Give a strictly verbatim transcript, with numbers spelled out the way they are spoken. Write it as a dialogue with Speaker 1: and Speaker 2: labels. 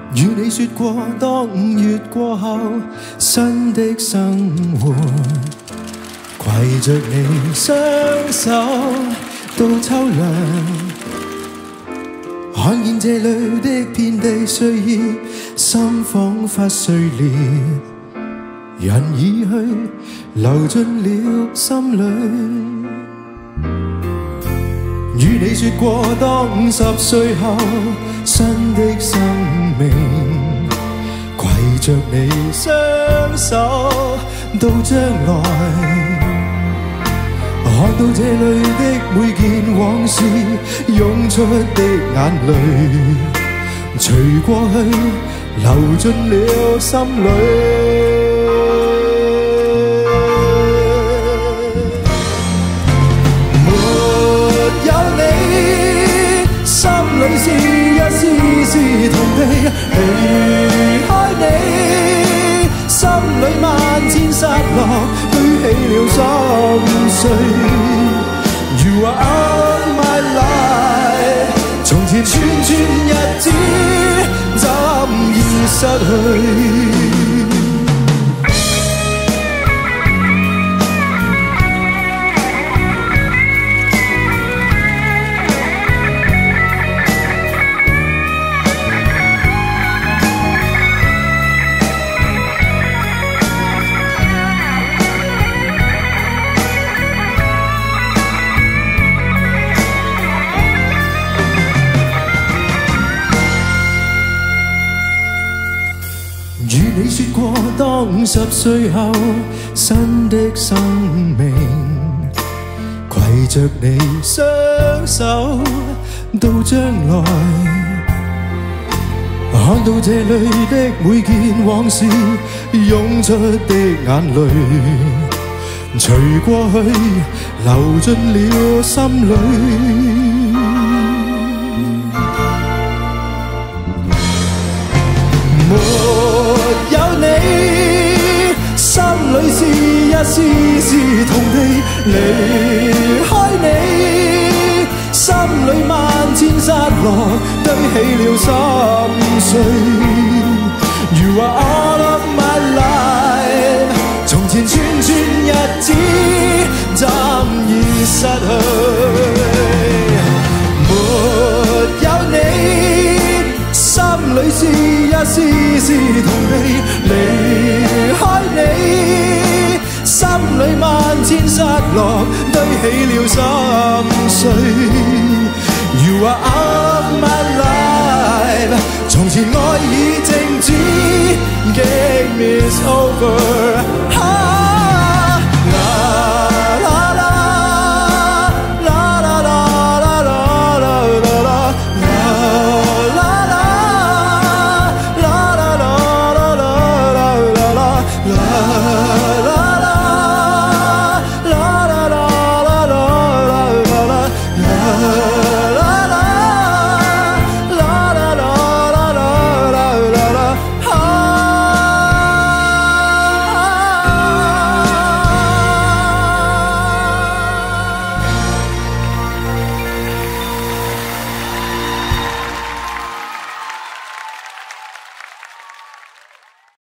Speaker 1: 與你說過，當五月過後，新的生活，攜着你雙手到秋涼，看見這裏的遍地歲月，心彷彿碎裂，人已去，流進了心裏。與你說過，當五十歲後，新的生命，攜着你雙手到將來，看到這裏的每件往事，湧出的眼淚，隨過去，流進了心裏。是一絲絲痛悲，離開你，心裏萬千失落，堆起了心碎。You are all my life， 從前串串日子，怎已失去？與你說過，當五十歲後，新的生命，攜着你雙手到將來，看到這裏的每件往事，湧出的眼淚，隨過去，流進了心裏。有你，心裏是一絲絲痛悲，離開你，心裏萬千失落，堆起了心碎。You are all of my life， 從前串串日子，怎已失去？沒有你，心裏是一絲絲痛悲，離開你，心裏萬千失落，堆起了心碎。You are all of my life。